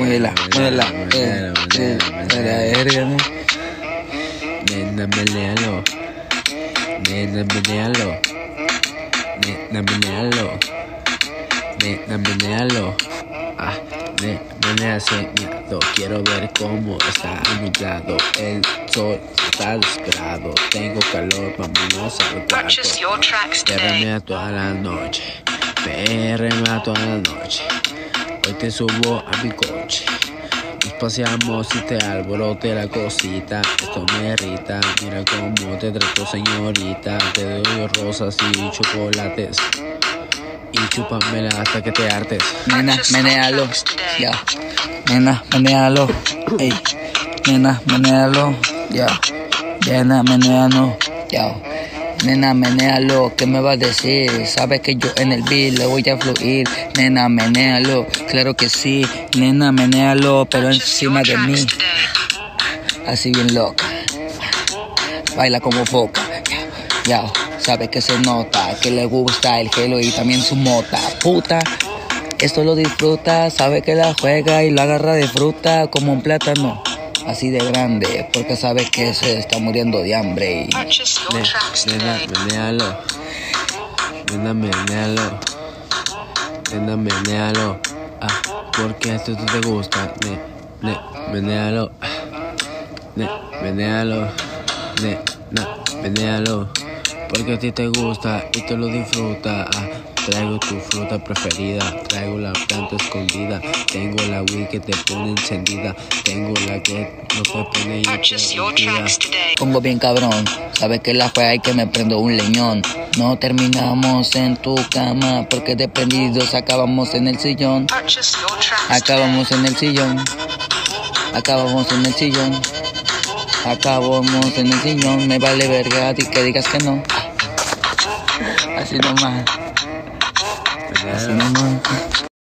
muévela, muévela. Nena, menealo. Nena, menealo. Nena, menealo. Nena, menealo. Ah, menea soñado. Quiero ver cómo está nublado. El sol está desesperado. Tengo calor, vámonos al cuarto. Perremea toda la noche. Perremea toda la noche. Hoy te subo a mi coche. Nos paseamos y te alborote la cosita. Esto me irrita. Mira cómo te trato, señorita. Te doy rosas y chocolates. Y chúpamela hasta que te hartes. Nena, menéalo. Ya. Nena, menéalo. Ey. Nena, menéalo. Ya. Nena, menéalo. Ya. Nena, menéalo, ¿qué me va a decir? Sabes que yo en el beat le voy a fluir. Nena, menéalo, claro que sí. Nena, menéalo, pero encima de mí. Así bien loca. Baila como foca. Ya, sabes que se nota que le gusta el gelo y también su mota. Puta, esto lo disfruta. Sabe que la juega y la agarra de fruta como un plátano. Así de grande, porque sabe que se está muriendo de hambre. Nena, menéalo. Nena, menéalo. Nena, menéalo. Ah, porque esto te gusta. Menéalo. Menéalo. Menéalo. Porque a ti te gusta y te lo disfruta. Ah, traigo tu fruta preferida, traigo la planta escondida, tengo la Wii que te pone encendida, tengo la que no te pone y te olvida. Pongo bien cabrón, sabes que la juega y que me prendo un leñón. No terminamos en tu cama porque de prendidos acabamos en el sillón. Acabamos en el sillón. Acabamos en el sillón. Acabamos en el sillón. Me vale verga a ti que digas que no. Así nomás. Así nomás.